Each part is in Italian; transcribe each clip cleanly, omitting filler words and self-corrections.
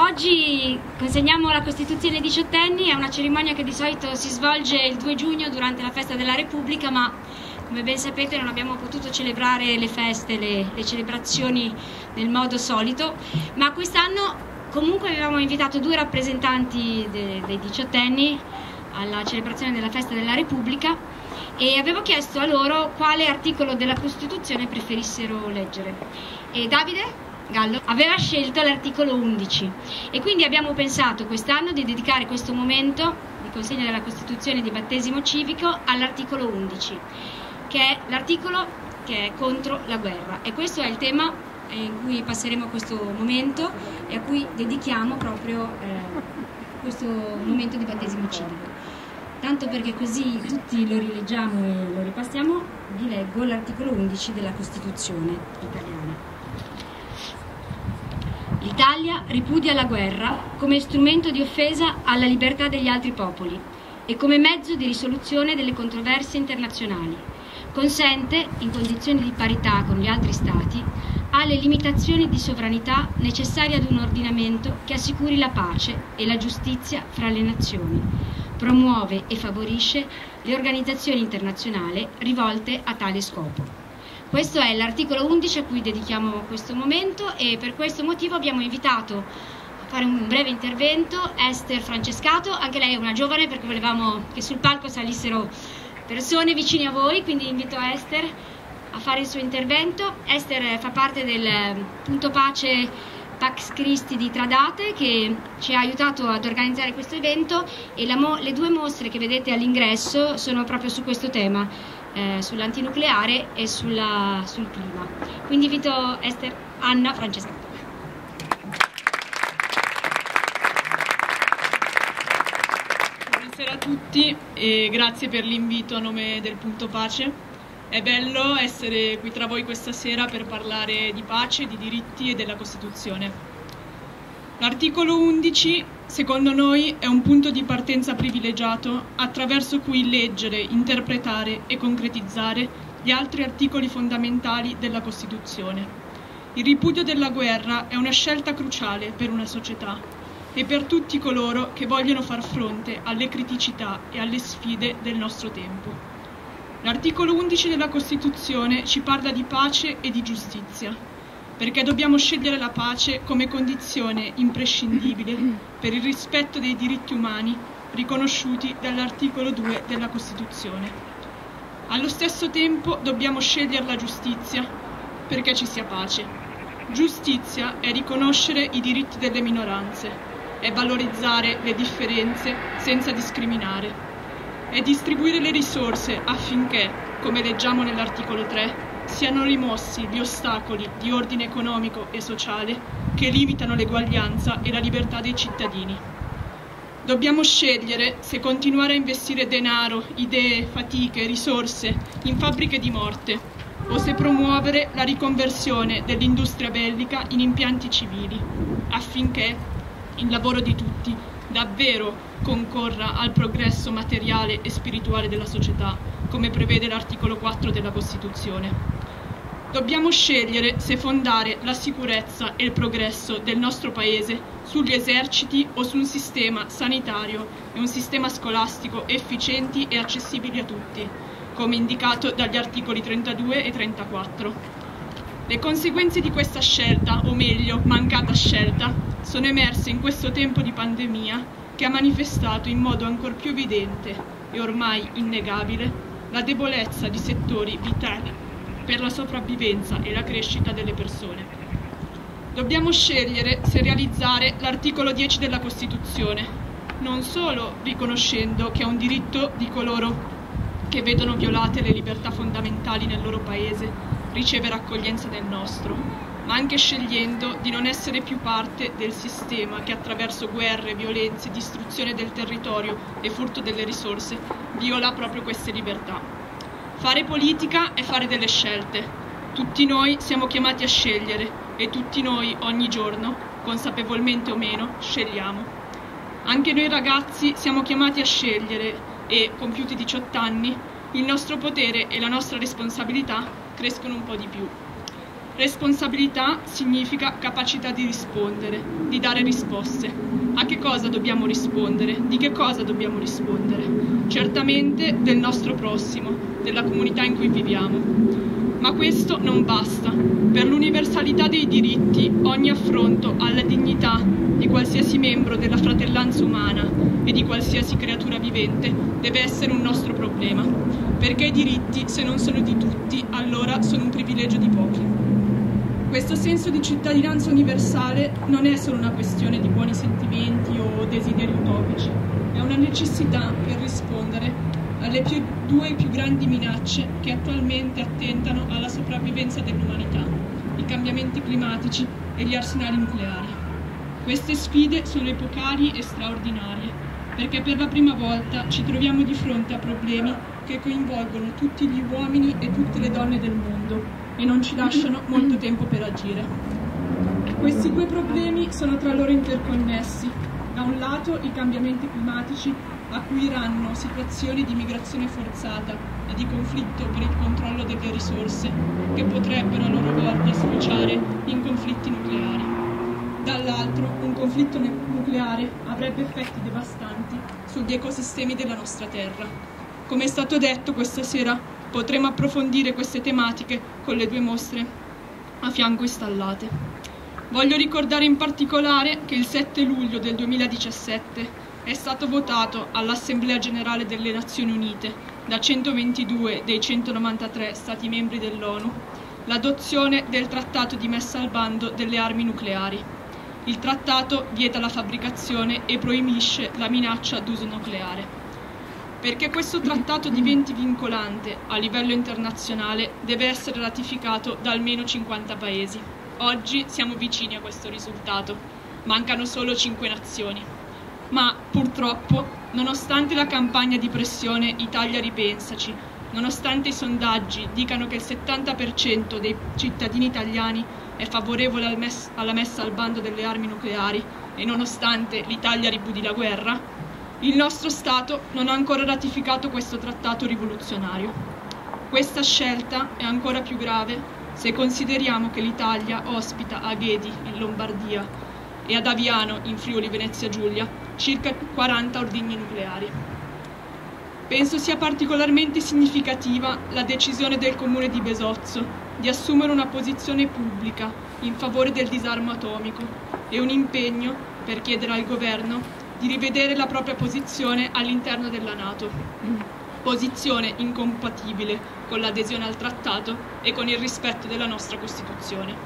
Oggi consegniamo la Costituzione ai diciottenni, è una cerimonia che di solito si svolge il 2 giugno durante la festa della Repubblica, ma come ben sapete non abbiamo potuto celebrare le feste, le celebrazioni nel modo solito, ma quest'anno comunque avevamo invitato 2 rappresentanti dei diciottenni alla celebrazione della festa della Repubblica e avevo chiesto a loro quale articolo della Costituzione preferissero leggere. E Davide Gallo aveva scelto l'articolo 11 e quindi abbiamo pensato quest'anno di dedicare questo momento di consegna della Costituzione di battesimo civico all'articolo 11, che è l'articolo che è contro la guerra, e questo è il tema in cui passeremo questo momento e a cui dedichiamo proprio questo momento di battesimo civico. Tanto perché così tutti lo rileggiamo e lo ripassiamo, vi leggo l'articolo 11 della Costituzione italiana. L'Italia ripudia la guerra come strumento di offesa alla libertà degli altri popoli e come mezzo di risoluzione delle controversie internazionali. Consente, in condizioni di parità con gli altri Stati, alle limitazioni di sovranità necessarie ad un ordinamento che assicuri la pace e la giustizia fra le nazioni. Promuove e favorisce le organizzazioni internazionali rivolte a tale scopo. Questo è l'articolo 11 a cui dedichiamo questo momento e per questo motivo abbiamo invitato a fare un breve intervento Esther Francescato, anche lei è una giovane perché volevamo che sul palco salissero persone vicine a voi, quindi invito Esther a fare il suo intervento. Esther fa parte del Punto Pace Pax Christi di Tradate che ci ha aiutato ad organizzare questo evento e le 2 mostre che vedete all'ingresso sono proprio su questo tema, sull'antinucleare e sul clima. Quindi invito Esther Anna Francescato. Buonasera a tutti e grazie per l'invito a nome del Punto Pace. È bello essere qui tra voi questa sera per parlare di pace, di diritti e della Costituzione. L'articolo 11, secondo noi, è un punto di partenza privilegiato attraverso cui leggere, interpretare e concretizzare gli altri articoli fondamentali della Costituzione. Il ripudio della guerra è una scelta cruciale per una società e per tutti coloro che vogliono far fronte alle criticità e alle sfide del nostro tempo. L'articolo 11 della Costituzione ci parla di pace e di giustizia, perché dobbiamo scegliere la pace come condizione imprescindibile per il rispetto dei diritti umani riconosciuti dall'articolo 2 della Costituzione. Allo stesso tempo dobbiamo scegliere la giustizia perché ci sia pace. Giustizia è riconoscere i diritti delle minoranze, è valorizzare le differenze senza discriminare, è distribuire le risorse affinché, come leggiamo nell'articolo 3, siano rimossi gli ostacoli di ordine economico e sociale che limitano l'eguaglianza e la libertà dei cittadini. Dobbiamo scegliere se continuare a investire denaro, idee, fatiche, risorse in fabbriche di morte o se promuovere la riconversione dell'industria bellica in impianti civili, affinché il lavoro di tutti davvero concorra al progresso materiale e spirituale della società, come prevede l'articolo 4 della Costituzione. Dobbiamo scegliere se fondare la sicurezza e il progresso del nostro Paese sugli eserciti o su un sistema sanitario e un sistema scolastico efficienti e accessibili a tutti, come indicato dagli articoli 32 e 34. Le conseguenze di questa scelta, o meglio, mancata scelta, sono emerse in questo tempo di pandemia che ha manifestato in modo ancor più evidente e ormai innegabile la debolezza di settori vitali per la sopravvivenza e la crescita delle persone. Dobbiamo scegliere se realizzare l'articolo 10 della Costituzione, non solo riconoscendo che è un diritto di coloro che vedono violate le libertà fondamentali nel loro paese ricevere accoglienza nel nostro, ma anche scegliendo di non essere più parte del sistema che attraverso guerre, violenze, distruzione del territorio e furto delle risorse viola proprio queste libertà. Fare politica è fare delle scelte. Tutti noi siamo chiamati a scegliere e tutti noi ogni giorno, consapevolmente o meno, scegliamo. Anche noi ragazzi siamo chiamati a scegliere e, compiuti 18 anni, il nostro potere e la nostra responsabilità crescono un po' di più. Responsabilità significa capacità di rispondere, di dare risposte. A che cosa dobbiamo rispondere? Di che cosa dobbiamo rispondere? Certamente del nostro prossimo, della comunità in cui viviamo. Ma questo non basta. Per l'universalità dei diritti, ogni affronto alla dignità di qualsiasi membro della fratellanza umana e di qualsiasi creatura vivente deve essere un nostro problema. Perché i diritti, se non sono di tutti, allora sono un privilegio di pochi. Questo senso di cittadinanza universale non è solo una questione di buoni sentimenti o desideri utopici, è una necessità per rispondere alle due più grandi minacce che attualmente attentano alla sopravvivenza dell'umanità, i cambiamenti climatici e gli arsenali nucleari. Queste sfide sono epocali e straordinarie, perché per la prima volta ci troviamo di fronte a problemi che coinvolgono tutti gli uomini e tutte le donne del mondo e non ci lasciano molto tempo per agire. Questi due problemi sono tra loro interconnessi. Da un lato i cambiamenti climatici acuiranno situazioni di migrazione forzata e di conflitto per il controllo delle risorse che potrebbero a loro volta sfociare in conflitti nucleari. Dall'altro, un conflitto nucleare avrebbe effetti devastanti sugli ecosistemi della nostra Terra. Come è stato detto, questa sera potremo approfondire queste tematiche con le due mostre a fianco installate. Voglio ricordare in particolare che il 7 luglio del 2017 è stato votato all'Assemblea Generale delle Nazioni Unite da 122 dei 193 Stati membri dell'ONU l'adozione del Trattato di messa al bando delle armi nucleari. Il trattato vieta la fabbricazione e proibisce la minaccia d'uso nucleare. Perché questo trattato diventi vincolante a livello internazionale deve essere ratificato da almeno 50 paesi. Oggi siamo vicini a questo risultato, mancano solo 5 nazioni. Ma purtroppo, nonostante la campagna di pressione Italia ripensaci, nonostante i sondaggi dicano che il 70% dei cittadini italiani è favorevole alla messa al bando delle armi nucleari e nonostante l'Italia ripudi la guerra, il nostro Stato non ha ancora ratificato questo trattato rivoluzionario. Questa scelta è ancora più grave se consideriamo che l'Italia ospita a Ghedi, in Lombardia, e ad Aviano, in Friuli Venezia Giulia, circa 40 ordigni nucleari. Penso sia particolarmente significativa la decisione del Comune di Besozzo di assumere una posizione pubblica in favore del disarmo atomico e un impegno per chiedere al Governo di rivedere la propria posizione all'interno della NATO, posizione incompatibile con l'adesione al trattato e con il rispetto della nostra Costituzione.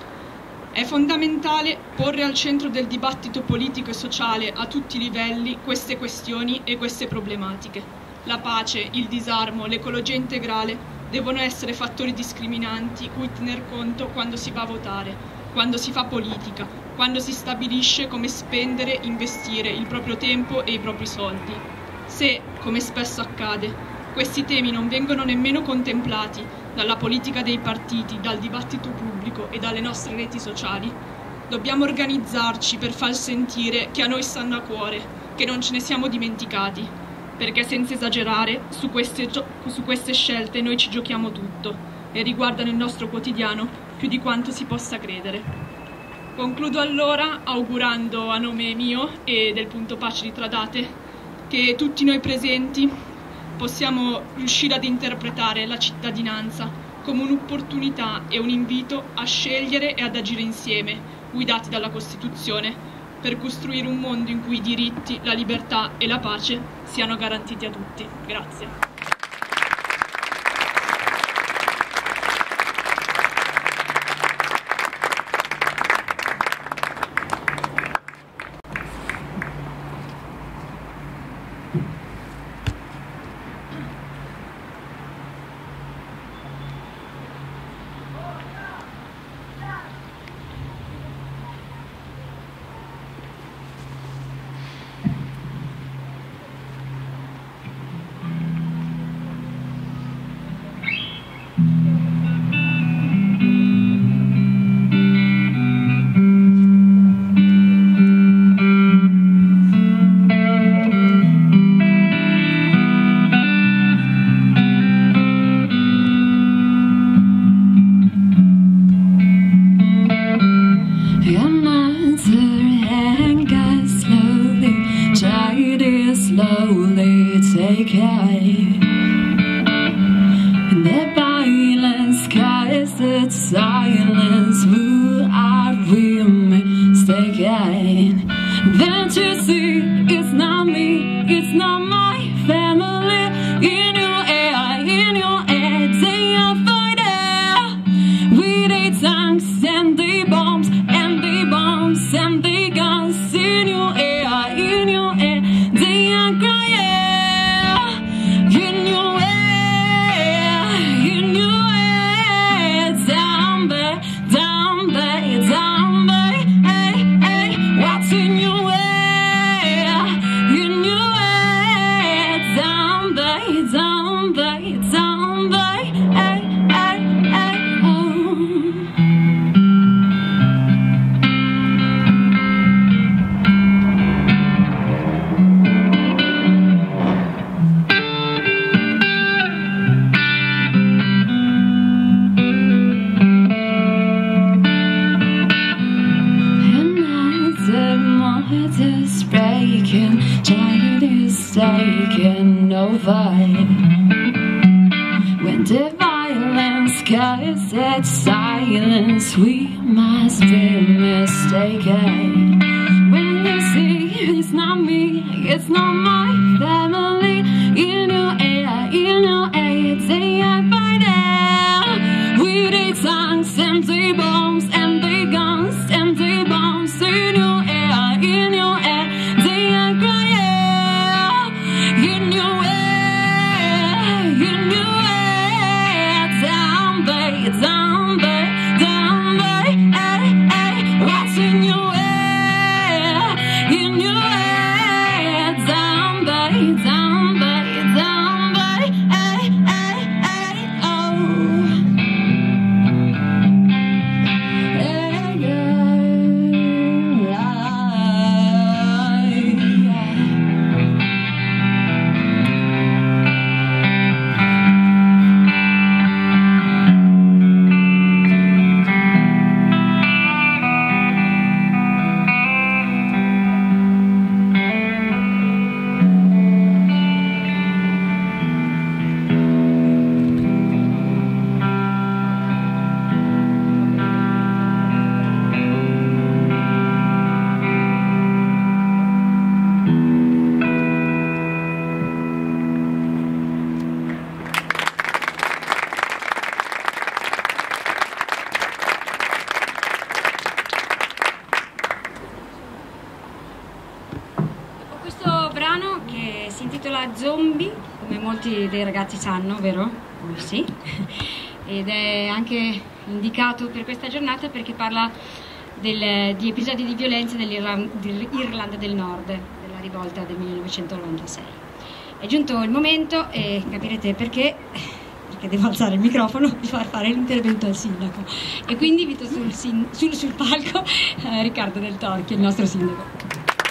È fondamentale porre al centro del dibattito politico e sociale a tutti i livelli queste questioni e queste problematiche. La pace, il disarmo, l'ecologia integrale devono essere fattori discriminanti cui tener conto quando si va a votare, quando si fa politica, quando si stabilisce come spendere, investire il proprio tempo e i propri soldi. Se, come spesso accade, questi temi non vengono nemmeno contemplati dalla politica dei partiti, dal dibattito pubblico e dalle nostre reti sociali, dobbiamo organizzarci per far sentire che a noi stanno a cuore, che non ce ne siamo dimenticati, perché senza esagerare, su queste scelte noi ci giochiamo tutto e riguardano il nostro quotidiano più di quanto si possa credere. Concludo allora augurando a nome mio e del Punto Pace di Tradate che tutti noi presenti possiamo riuscire ad interpretare la cittadinanza come un'opportunità e un invito a scegliere e ad agire insieme, guidati dalla Costituzione, per costruire un mondo in cui i diritti, la libertà e la pace siano garantiti a tutti. Grazie. decay. The violence skies that silence, would I be mistaken? Then to see it's not me, it's not my family. In your air, they are fighting with the tanks and the bombs and the bombs and the guns. In your air, they are crying. In your air, down there, down there, down there. Hey, hey, what's in your air? In your air, down there, down there, down there. Hey, hey, hey, oh. And I said my head is breaking, giant is taking over. When the violence casts that silence, we must be mistaken. When you see it's not me, it's not my family. In your air, they are fighting with the tanks and the bombs and the guns and the bombs. In your air, they are crying. In your air, down there, down there, down there. Hey, hey, what's in your air? In your air, down there, down there, down there. Hey, hey, hey, oh. Hey, yeah. Questo brano che si intitola Zombie, come molti dei ragazzi sanno, vero? Sì. Ed è anche indicato per questa giornata perché parla di episodi di violenza dell'Irlanda del Nord, della rivolta del 1996. È giunto il momento, e capirete perché devo alzare il microfono, di far fare l'intervento al sindaco. E quindi invito sul palco Riccardo Del Torchio, il nostro sindaco.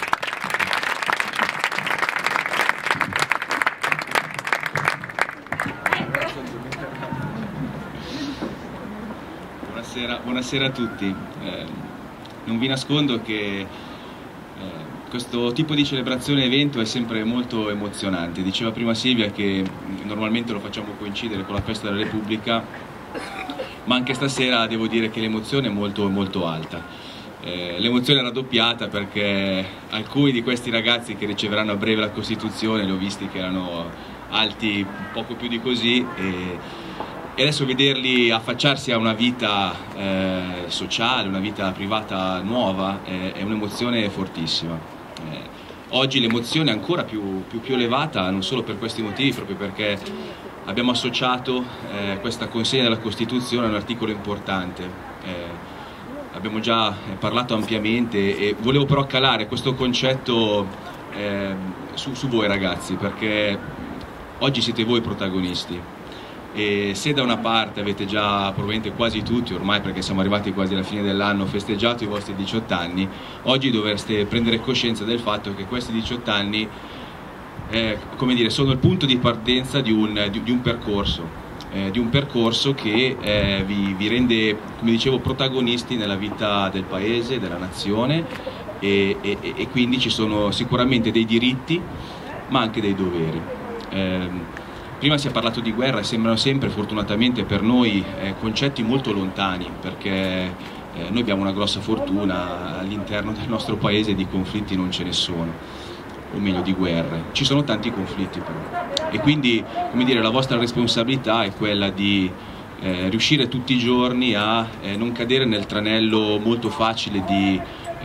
Buonasera a tutti. Non vi nascondo che questo tipo di celebrazione evento è sempre molto emozionante. Diceva prima Silvia che normalmente lo facciamo coincidere con la festa della Repubblica, ma anche stasera devo dire che l'emozione è molto molto alta. L'emozione è raddoppiata perché alcuni di questi ragazzi che riceveranno a breve la Costituzione li ho visti che erano alti poco più di così, e adesso vederli affacciarsi a una vita sociale, una vita privata nuova, è un'emozione fortissima. Oggi l'emozione è ancora più elevata, non solo per questi motivi, proprio perché abbiamo associato questa consegna della Costituzione a un articolo importante. Abbiamo già parlato ampiamente e volevo però calare questo concetto su voi ragazzi, perché oggi siete voi protagonisti. E se da una parte avete già probabilmente quasi tutti ormai, perché siamo arrivati quasi alla fine dell'anno, festeggiato i vostri 18 anni, oggi dovreste prendere coscienza del fatto che questi 18 anni come dire, sono il punto di partenza di un percorso che vi rende, come dicevo, protagonisti nella vita del paese, della nazione, e quindi ci sono sicuramente dei diritti ma anche dei doveri. Prima si è parlato di guerra e sembrano sempre, fortunatamente per noi, concetti molto lontani, perché noi abbiamo una grossa fortuna: all'interno del nostro paese di conflitti non ce ne sono, o meglio di guerre. Ci sono tanti conflitti però, e quindi, come dire, la vostra responsabilità è quella di riuscire tutti i giorni a non cadere nel tranello molto facile di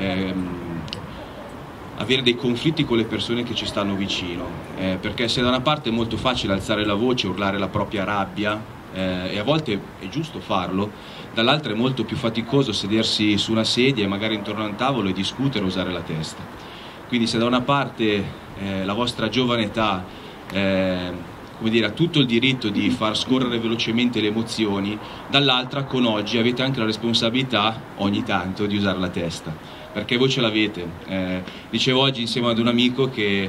avere dei conflitti con le persone che ci stanno vicino, perché se da una parte è molto facile alzare la voce, urlare la propria rabbia, e a volte è giusto farlo, dall'altra è molto più faticoso sedersi su una sedia e magari intorno a un tavolo e discutere o usare la testa. Quindi se da una parte la vostra giovane età come dire, ha tutto il diritto di far scorrere velocemente le emozioni, dall'altra con oggi avete anche la responsabilità ogni tanto di usare la testa, perché voi ce l'avete. Dicevo oggi insieme ad un amico che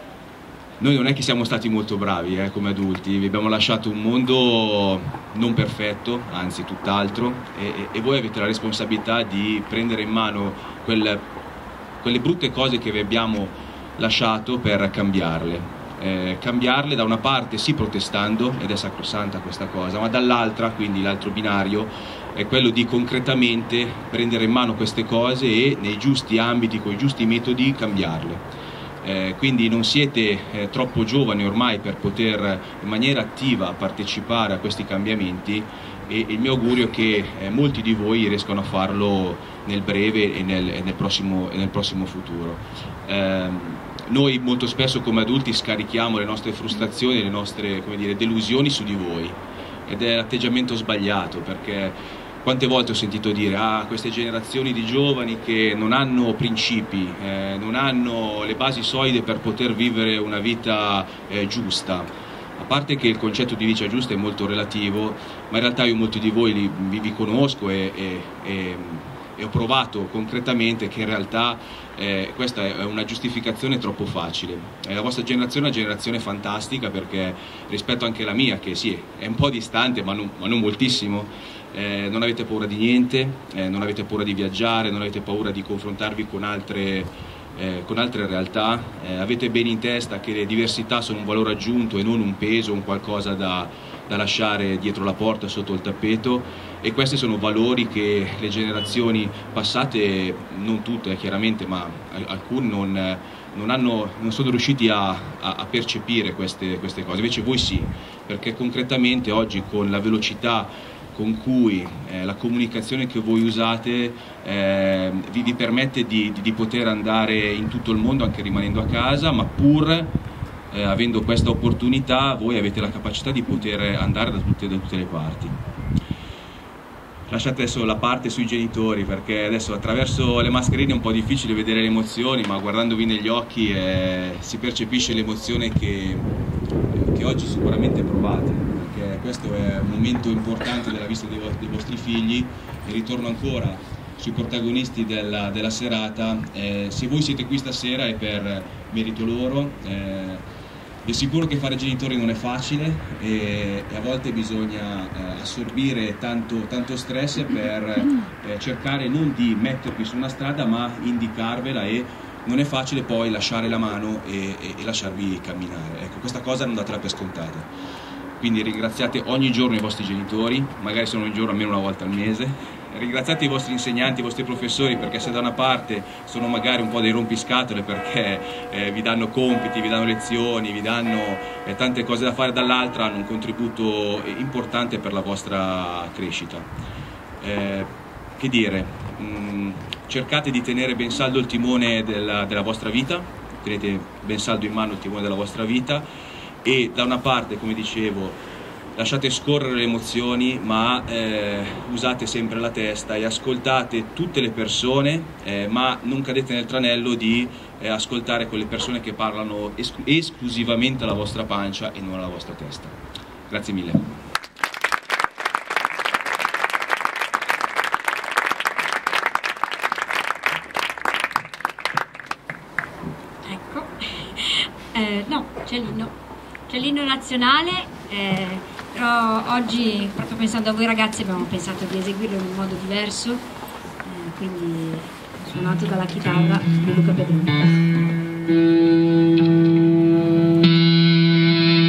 noi non è che siamo stati molto bravi come adulti, vi abbiamo lasciato un mondo non perfetto, anzi tutt'altro, e voi avete la responsabilità di prendere in mano quelle brutte cose che vi abbiamo lasciato per cambiarle. Cambiarle da una parte sì protestando, ed è sacrosanta questa cosa, ma dall'altra, quindi l'altro binario, è quello di concretamente prendere in mano queste cose e nei giusti ambiti, con i giusti metodi, cambiarle. Quindi non siete troppo giovani ormai per poter in maniera attiva partecipare a questi cambiamenti, e il mio augurio è che molti di voi riescano a farlo nel breve e nel prossimo futuro. Noi molto spesso come adulti scarichiamo le nostre frustrazioni, le nostre, come dire, delusioni su di voi, ed è l'atteggiamento sbagliato, perché quante volte ho sentito dire queste generazioni di giovani che non hanno principi, non hanno le basi solide per poter vivere una vita giusta. A parte che il concetto di vita giusta è molto relativo, ma in realtà io molti di voi vi conosco e ho provato concretamente che in realtà questa è una giustificazione troppo facile. La vostra generazione è una generazione fantastica, perché rispetto anche alla mia, che sì, è un po' distante ma non moltissimo, non avete paura di niente, non avete paura di viaggiare, non avete paura di confrontarvi con altre realtà, avete bene in testa che le diversità sono un valore aggiunto e non un peso, un qualcosa da lasciare dietro la porta, sotto il tappeto, e questi sono valori che le generazioni passate, non tutte chiaramente, ma alcuni non sono riusciti a percepire queste cose. Invece voi sì, perché concretamente oggi, con la velocità con cui la comunicazione che voi usate vi permette di poter andare in tutto il mondo anche rimanendo a casa, ma pur avendo questa opportunità voi avete la capacità di poter andare da tutte le parti. Lasciate adesso la parte sui genitori, perché adesso attraverso le mascherine è un po' difficile vedere le emozioni, ma guardandovi negli occhi si percepisce l'emozione che oggi sicuramente provate, perché questo è un momento importante della vita dei vostri figli. E ritorno ancora sui protagonisti della serata. Se voi siete qui stasera è per merito loro. È sicuro che fare genitori non è facile e a volte bisogna assorbire tanto stress per cercare non di mettervi su una strada, ma indicarvela, e non è facile poi lasciare la mano e lasciarvi camminare. Ecco, questa cosa non datela per scontata. Quindi ringraziate ogni giorno i vostri genitori, magari sono un giorno almeno una volta al mese. Ringraziate i vostri insegnanti, i vostri professori, perché se da una parte sono magari un po' dei rompiscatole, perché vi danno compiti, vi danno lezioni, vi danno tante cose da fare, dall'altra hanno un contributo importante per la vostra crescita. Che dire, cercate di tenere ben saldo il timone della vostra vita, tenete ben saldo in mano il timone della vostra vita, e da una parte, come dicevo, lasciate scorrere le emozioni, ma usate sempre la testa e ascoltate tutte le persone, ma non cadete nel tranello di ascoltare quelle persone che parlano esclusivamente alla vostra pancia e non alla vostra testa. Grazie mille. Ecco, no, c'è l'inno nazionale, però oggi, proprio pensando a voi ragazzi, abbiamo pensato di eseguirlo in un modo diverso, quindi suonato dalla chitarra di Luca Pedrini.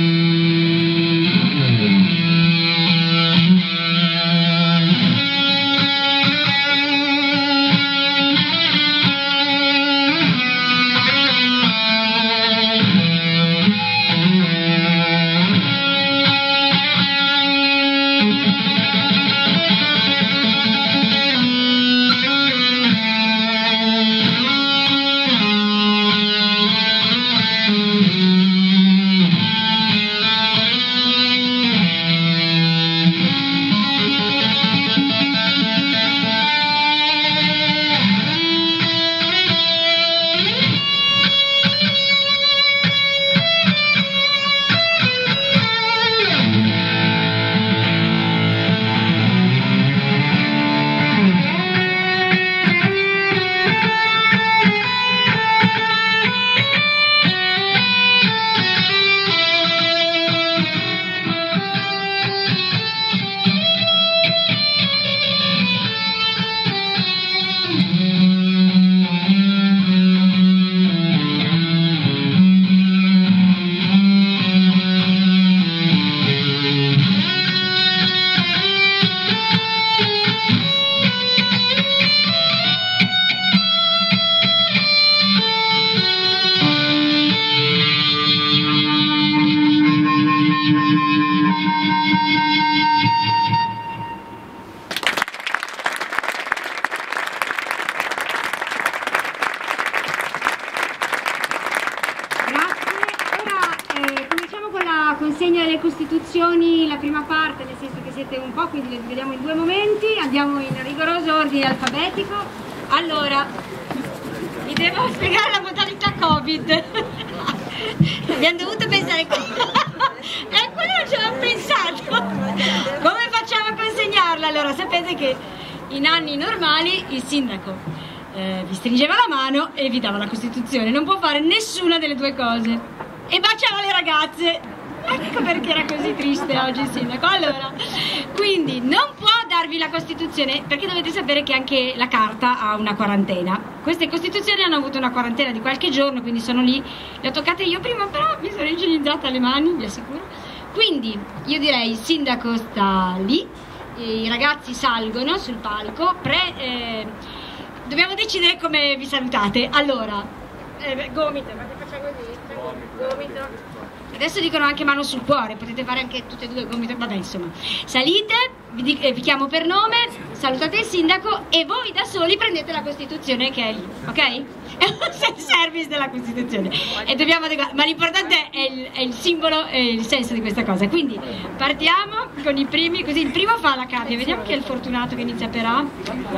consegna delle costituzioni, la prima parte, nel senso che siete un po', quindi le vediamo in due momenti, andiamo in rigoroso ordine alfabetico. Allora, vi devo spiegare la modalità Covid. Abbiamo dovuto pensare quello non ci avevo pensato. Come facciamo a consegnarla? Allora, sapete che in anni normali il sindaco vi stringeva la mano e vi dava la Costituzione, non può fare nessuna delle due cose e baciava le ragazze. Ecco perché era così triste oggi il sindaco. Allora, quindi non può darvi la Costituzione, perché dovete sapere che anche la carta ha una quarantena. Queste Costituzioni hanno avuto una quarantena di qualche giorno, quindi sono lì, le ho toccate io prima, però mi sono igienizzata le mani, vi assicuro. Quindi io direi il sindaco sta lì, i ragazzi salgono sul palco, dobbiamo decidere come vi salutate. Allora, gomito, ma che facciamo così? Gomito. Adesso dicono anche mano sul cuore, potete fare anche tutte e due gomito, vabbè insomma. Salite, vi chiamo per nome, salutate il sindaco e voi da soli prendete la Costituzione che è lì, ok? È un self-service della Costituzione e dobbiamo adeguare, ma l'importante è il simbolo e il senso di questa cosa. Quindi partiamo con i primi, così il primo fa la cavia, vediamo chi è il fortunato che inizia per A. No,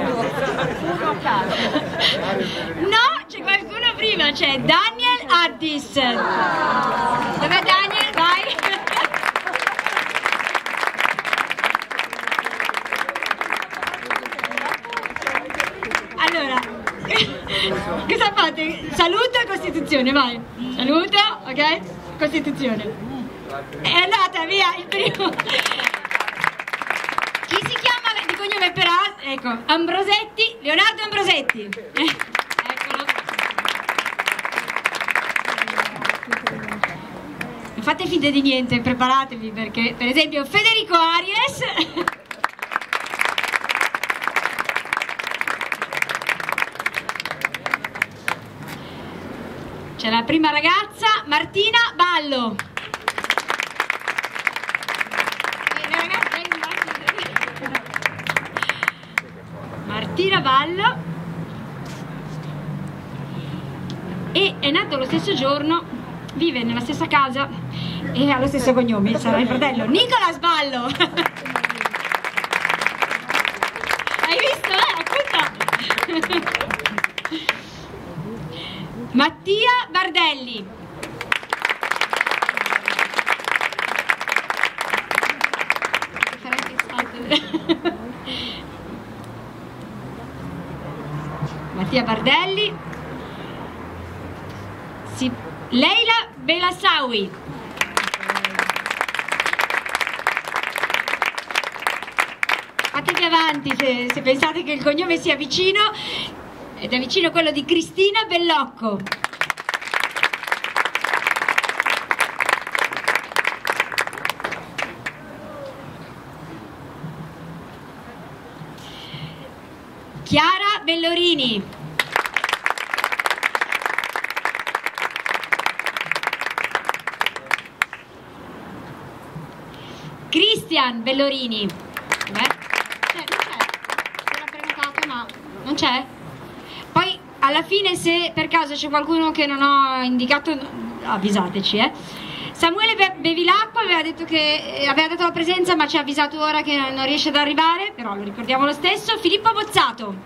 c'è qualcuno prima, c'è Daniel Addis. Dov'è Daniel? Vai! Allora, cosa fate? Saluto e Costituzione, vai! Saluto, ok? Costituzione. È andata via il primo! Chi si chiama di cognome per A? Ecco, Ambrosetti, Leonardo Ambrosetti. Eccolo. Non fate finta di niente, preparatevi perché, per esempio, Federico Aries. C'è la prima ragazza, Martina Ballo. Martina Ballo. E è nato lo stesso giorno, vive nella stessa casa e ha lo stesso cognome, sarà il fratello Nicolas Ballo. Hai visto? Appunto. Mattia Bardelli. Mattia Bardelli. Leila Belassawi. Fatevi avanti se pensate che il cognome sia vicino, ed è vicino quello di Cristina Bellocco. Chiara Bellorini. Cristian Bellorini. Beh, non c'è. Era prenotato ma non c'è. Poi alla fine se per caso c'è qualcuno che non ho indicato avvisateci. Samuele Bevilacqua aveva detto che aveva dato la presenza ma ci ha avvisato ora che non riesce ad arrivare, però lo ricordiamo lo stesso. Filippo Bozzato.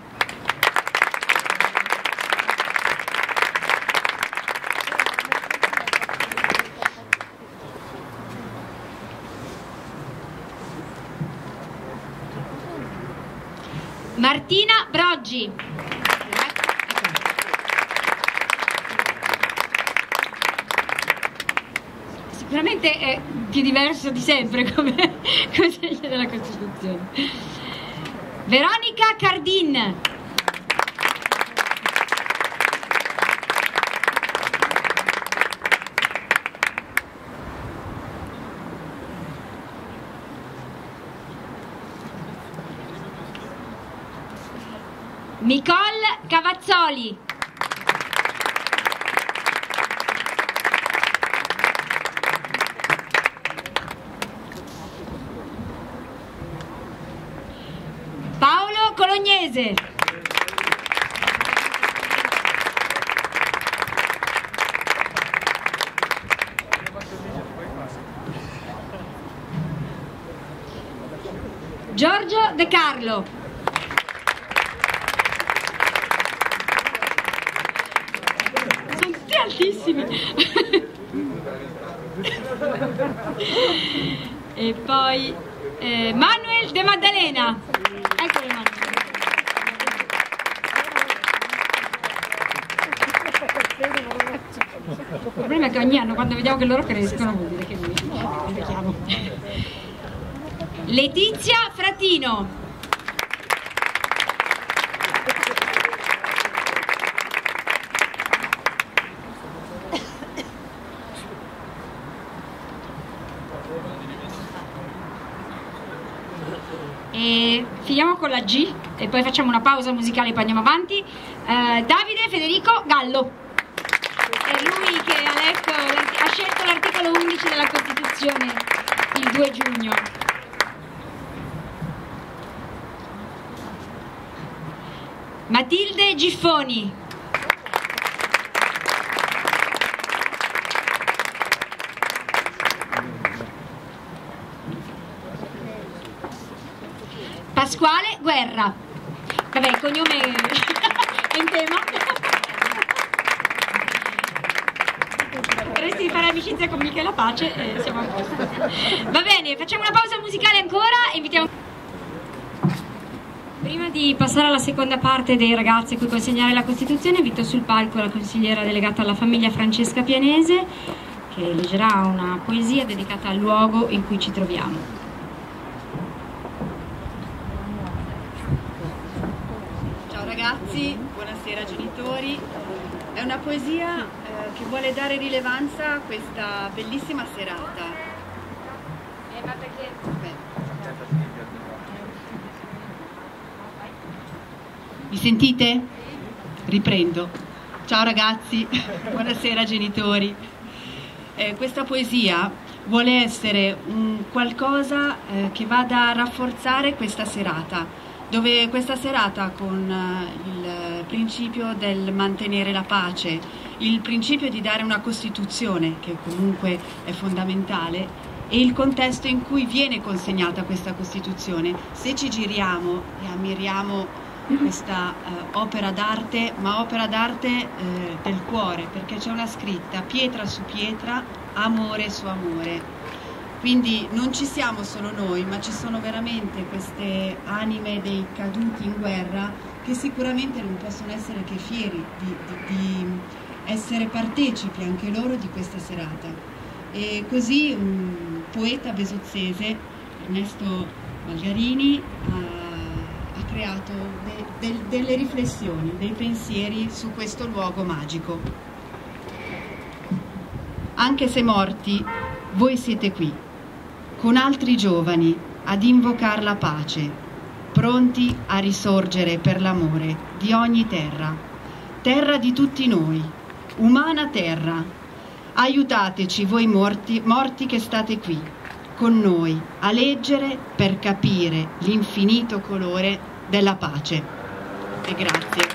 Martina Broggi. Sicuramente è più diverso di sempre come segno della Costituzione. Veronica Cardin. Nicole Cavazzoli. Paolo Colognese. Giorgio De Carlo. Sono tutti altissimi. E poi Manuel De Maddalena. Eccolo Manuel. Il problema è che ogni anno quando vediamo che loro crescono vuol dire che noi invecchiamo. Letizia Fratino. E finiamo con la G e poi facciamo una pausa musicale e poi andiamo avanti. Davide Federico Gallo. È lui che ha scelto l'articolo 11 della Costituzione il 2 giugno. Matilde Giffoni. Pasquale Guerra. Vabbè, il cognome è in tema. Vorresti fare amicizia con Michela Pace e siamo a posto. Va bene, facciamo una pausa musicale ancora e invitiamo... Prima di passare alla seconda parte dei ragazzi a cui consegnare la Costituzione, invito sul palco la consigliera delegata alla famiglia Francesca Pianese, che leggerà una poesia dedicata al luogo in cui ci troviamo. Ciao ragazzi, buonasera genitori. È una poesia che vuole dare rilevanza a questa bellissima serata. Mi sentite? Riprendo. Ciao ragazzi, buonasera genitori. Questa poesia vuole essere un qualcosa che vada a rafforzare questa serata, dove questa serata con il principio del mantenere la pace, il principio di dare una Costituzione che comunque è fondamentale e il contesto in cui viene consegnata questa Costituzione, se ci giriamo e ammiriamo questa opera d'arte, ma opera d'arte del cuore, perché c'è una scritta pietra su pietra, amore su amore. Quindi non ci siamo solo noi, ma ci sono veramente queste anime dei caduti in guerra che sicuramente non possono essere che fieri di essere partecipi anche loro di questa serata. E così un poeta besozzese, Ernesto Malgarini, ha creato delle riflessioni, dei pensieri su questo luogo magico. Anche se morti, voi siete qui, con altri giovani ad invocar la pace, pronti a risorgere per l'amore di ogni terra, terra di tutti noi, umana terra. Aiutateci voi morti che state qui, con noi, a leggere per capire l'infinito colore della pace. E grazie.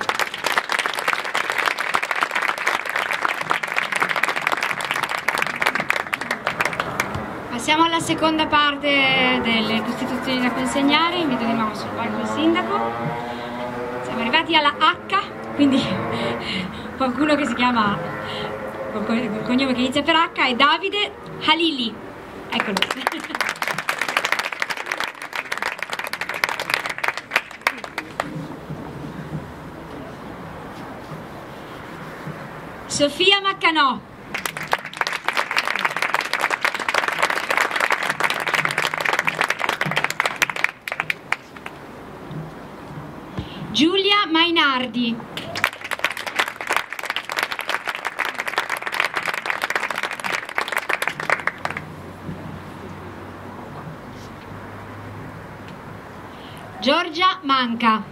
Passiamo alla seconda parte delle Costituzioni da consegnare. Invito di nuovo sul palco il sindaco. Siamo arrivati alla H, quindi qualcuno che si chiama col cognome che inizia per H è Davide Halili. Eccolo. Sofia Maccanò. Giulia Mainardi. Giorgia Manca.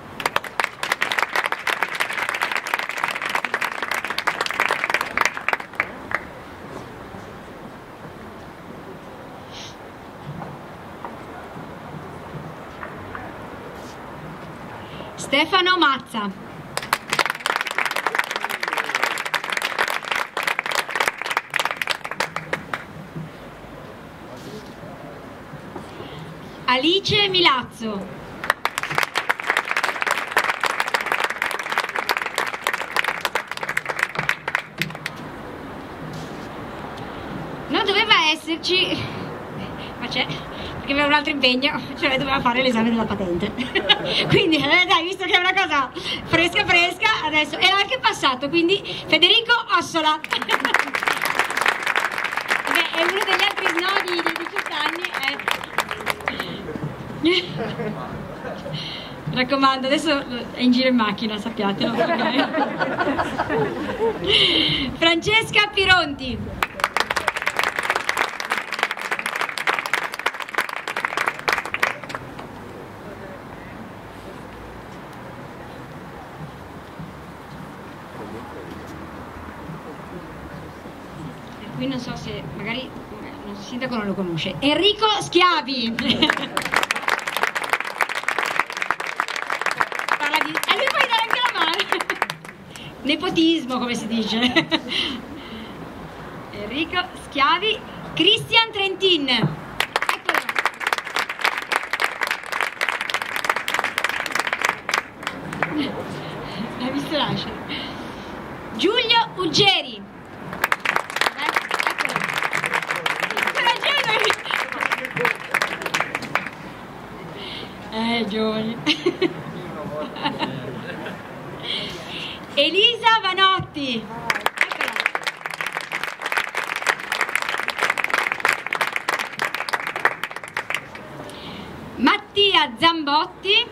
Stefano Mazza. Alice Milazzo. Non doveva esserci, ma c'è, perché aveva un altro impegno, cioè doveva fare l'esame della patente. Quindi dai, visto che è una cosa fresca fresca, adesso è anche passato, quindi Federico Ossola. Beh, è uno degli altri snodi dei 18 anni. Mi raccomando, adesso è in giro in macchina, sappiatelo. Okay? Francesca Pironti. Qui non so se magari il sindaco non lo conosce. Enrico Schiavi. Parla di... E lui puoi dare anche la mano. Nepotismo, come si dice. Enrico Schiavi. Christian Trentin. Eccolo. L'hai visto nascere? Giulio Uggeri. Giovani. Elisa Vanotti. Eccola. Mattia Zambotti.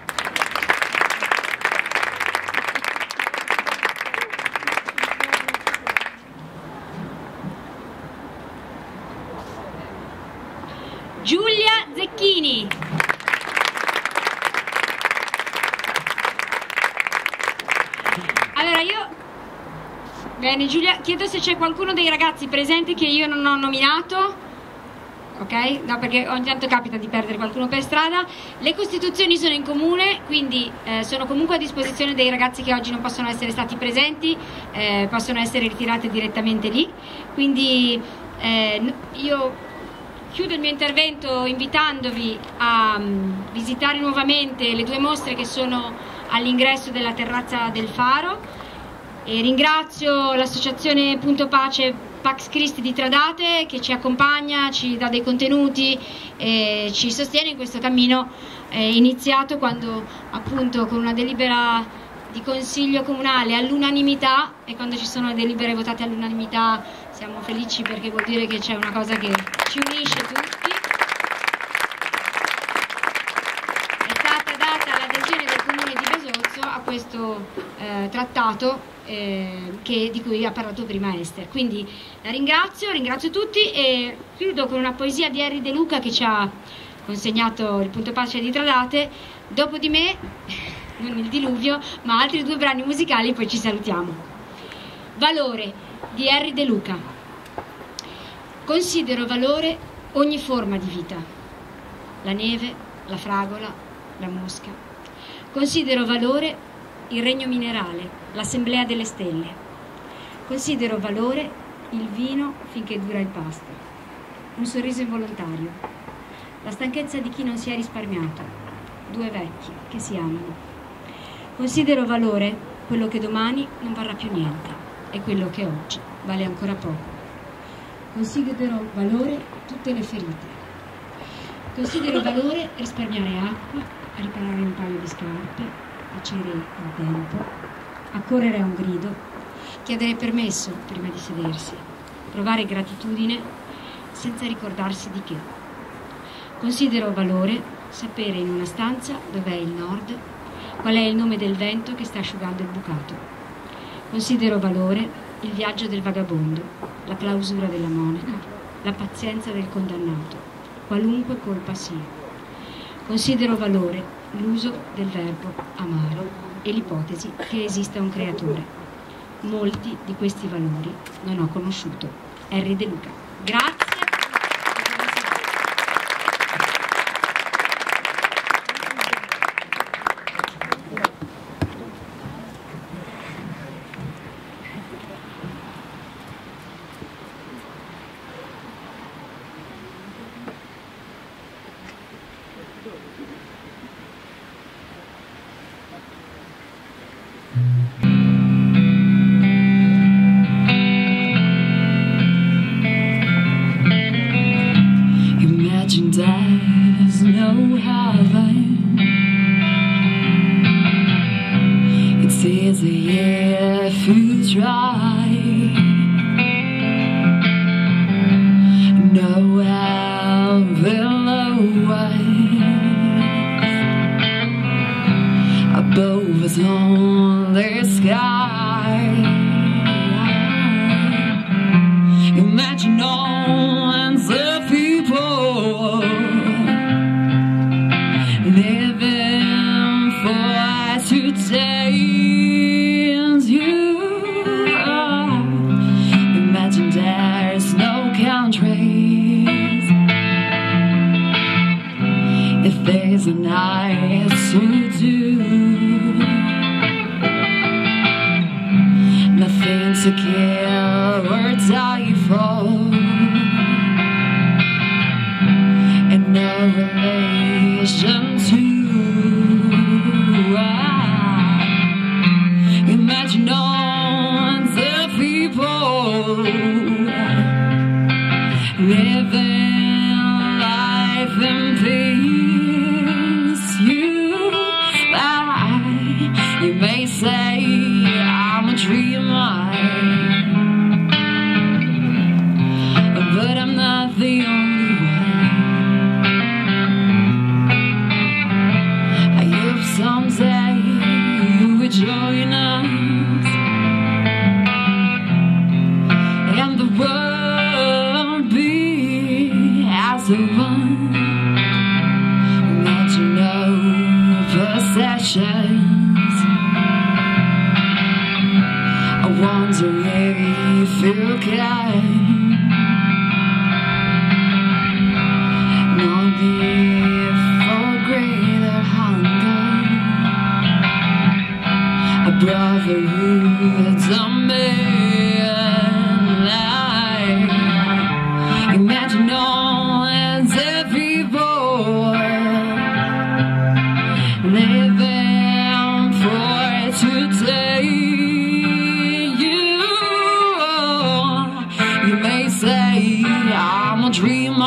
Giulia Zecchini. Allora bene Giulia, chiedo se c'è qualcuno dei ragazzi presenti che io non ho nominato, ok? No, perché ogni tanto capita di perdere qualcuno per strada. Le costituzioni sono in comune, quindi sono comunque a disposizione dei ragazzi che oggi non possono essere stati presenti, possono essere ritirate direttamente lì, quindi io chiudo il mio intervento invitandovi a visitare nuovamente le due mostre che sono all'ingresso della terrazza del Faro, e ringrazio l'associazione Punto Pace Pax Christi di Tradate che ci accompagna, ci dà dei contenuti e ci sostiene in questo cammino iniziato quando appunto con una delibera di consiglio comunale all'unanimità, e quando ci sono delibere votate all'unanimità siamo felici perché vuol dire che c'è una cosa che ci unisce tutti. L'adesione del Comune di Besozzo a questo trattato di cui ha parlato prima Esther. Quindi la ringrazio tutti e chiudo con una poesia di Henry De Luca che ci ha consegnato il Punto Pace di Tradate. Dopo di me, non il diluvio, ma altri due brani musicali, poi ci salutiamo. Valore di Henry De Luca. Considero valore ogni forma di vita, la neve, la fragola, la mosca. Considero valore il regno minerale, l'assemblea delle stelle. Considero valore il vino finché dura il pasto, un sorriso involontario, la stanchezza di chi non si è risparmiato, due vecchi che si amano. Considero valore quello che domani non varrà più niente e quello che oggi vale ancora poco. Considero valore tutte le ferite. Considero valore risparmiare acqua, riparare un paio di scarpe, tacere il tempo, accorrere a un grido, chiedere permesso prima di sedersi, provare gratitudine senza ricordarsi di che. Considero valore sapere in una stanza dov'è il nord, qual è il nome del vento che sta asciugando il bucato. Considero valore il viaggio del vagabondo, la clausura della monaca, la pazienza del condannato, qualunque colpa sia. Considero valore l'uso del verbo amare e l'ipotesi che esista un creatore. Molti di questi valori non ho conosciuto. Henry De Luca. Grazie. try. No above us on the sky. Imagine millions of people living for today and you. Imagine there's no countries. If there's a night to do, nothing to kill or die for, and no relation to. Imagine millions of people living life in peace. You may say I'm a dreamer, but I'm not the only one. I hope someday you will join us, and the world be as one. Imagine no possessions. I wonder if you can. No need for greater hunger. A brotherhood, a man. Imagine millions of people living for today. You may say I'm a dreamer,